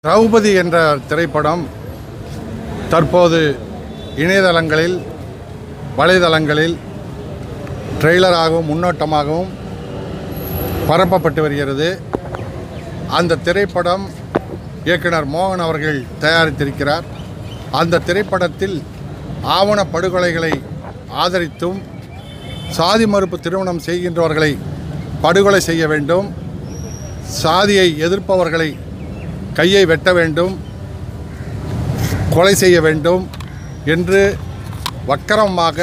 திரௌபதி என்ற திரைப்படம் தற்போது இணையதளங்களில் வலைதளங்களில் ட்ரெய்லராகவும் முன்னோட்டமாகவும் பரப்பப்பட்டு வருகிறது. அந்த திரைப்படம் இயக்குனர் மோகன் அவர்கள் தயாரித்திருக்கிறார். அந்த திரைப்படத்தில் ஆவண படுகொலைகளை ஆதரித்தும் சாதி மறுப்பு திருமணம் செய்கின்றவர்களை படுகொலை செய்ய வேண்டும், சாதியை எதிர்ப்பவர்களை கையை வெட்ட வேண்டும், கொலை செய்ய வேண்டும் என்று வக்கரமாக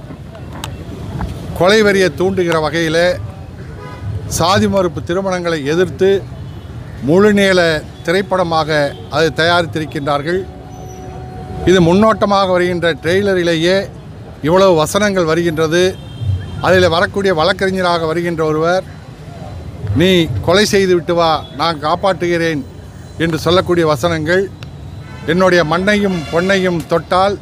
கொலை வெறியை தூண்டுகிற வகையில் சாதி மறுப்பு திருமணங்களை எதிர்த்து முழுநீள திரைப்படமாக அதை தயாரித்திருக்கின்றார்கள். இது முன்னோட்டமாக வருகின்ற ட்ரெய்லரிலேயே இவ்வளவு வசனங்கள் வருகின்றது. அதில் வரக்கூடிய வழக்கறிஞராக வருகின்ற ஒருவர், நீ கொலை செய்து விட்டு வா, நான் காப்பாற்றுகிறேன் என்று சொல்லக்கூடிய வசனங்கள், என்னுடைய மண்ணையும் பொன்னையும் தொட்டால்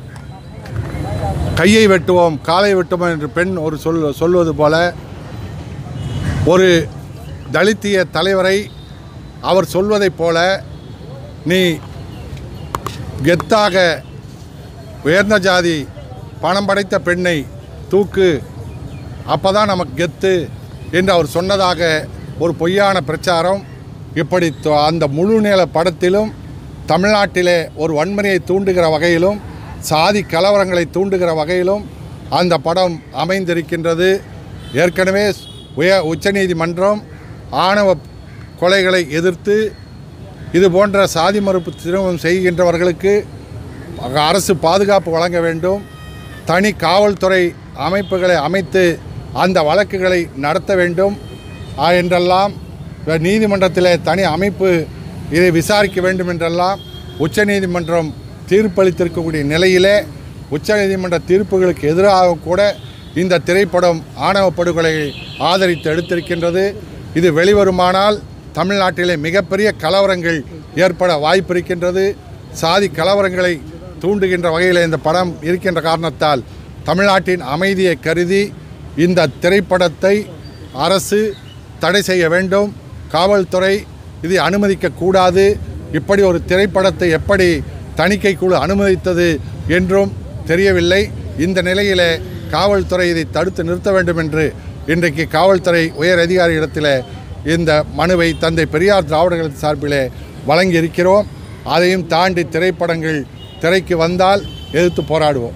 கையை வெட்டுவோம் காலை வெட்டுவோம் என்று பெண் ஒரு சொல்வது போல ஒரு தலித்திய தலைவரை அவர் சொல்வதைப் போல, நீ கெத்தாக உயர்ந்த ஜாதி பணம் படைத்த பெண்ணை தூக்கு, அப்போ தான் நமக்கு கெத்து என்று அவர் சொன்னதாக ஒரு பொய்யான பிரச்சாரம். இப்படி அந்த முழு நீள படத்திலும் தமிழ்நாட்டிலே ஒரு வன்முறையை தூண்டுகிற வகையிலும் சாதி கலவரங்களை தூண்டுகிற வகையிலும் அந்த படம் அமைந்திருக்கின்றது. ஏற்கனவே உச்சநீதிமன்றம் ஆணவ கொலைகளை எதிர்த்து இது போன்ற சாதி மறுப்பு திருமணம் செய்கின்றவர்களுக்கு அரசு பாதுகாப்பு வழங்க வேண்டும், தனி காவல்துறை அமைப்புகளை அமைத்து அந்த வழக்குகளை நடத்த வேண்டும் என்றெல்லாம், நீதிமன்றத்தில் தனி அமைப்பு இதை விசாரிக்க வேண்டும் என்றெல்லாம் உச்சநீதிமன்றம் தீர்ப்பளித்திருக்கக்கூடிய நிலையிலே உச்சநீதிமன்ற தீர்ப்புகளுக்கு எதிராக கூட இந்த திரைப்படம் ஆணவ படுகொலையை ஆதரித்து எடுத்திருக்கின்றது. இது வெளிவருமானால் தமிழ்நாட்டிலே மிகப்பெரிய கலவரங்கள் ஏற்பட வாய்ப்பு இருக்கின்றது. சாதி கலவரங்களை தூண்டுகின்ற வகையில் இந்த படம் இருக்கின்ற காரணத்தால் தமிழ்நாட்டின் அமைதியை கருதி இந்த திரைப்படத்தை அரசு தடை செய்ய வேண்டும். காவல்துறை இதை அனுமதிக்கக்கூடாது. இப்படி ஒரு திரைப்படத்தை எப்படி தணிக்கை குழு அனுமதித்தது என்றும் தெரியவில்லை. இந்த நிலையிலே காவல்துறை இதை தடுத்து நிறுத்த வேண்டும் என்று இன்றைக்கு காவல்துறை உயர் அதிகாரிகளிடத்தில் இந்த மனுவை தந்தை பெரியார் திராவிடர் கழகத்தின் சார்பிலே வழங்கி இருக்கிறோம். அதையும் தாண்டி திரைப்படங்கள் திரைக்கு வந்தால் எதிர்த்து போராடுவோம்.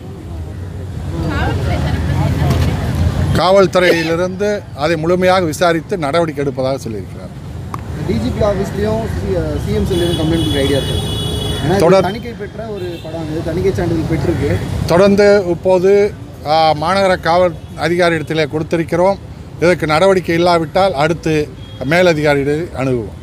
காவல்துறையிலிருந்து அதை முழுமையாக விசாரித்து நடவடிக்கை எடுப்பதாக சொல்லியிருக்கிறார். டிஜிபி ஆஃபீஸ்லையும் சிஎம் சொல்லியும் கம்ப்ளைண்ட் ஐடியா இருக்குது. தணிக்கை பெற்ற ஒரு படம், தணிக்கை சான்றிதழ் பெற்றிருக்கு. தொடர்ந்து இப்போது மாநகர காவல் அதிகாரியிடத்தில் கொடுத்திருக்கிறோம். இதற்கு நடவடிக்கை இல்லாவிட்டால் அடுத்து மேலதிகாரிகளை அணுகுவோம்.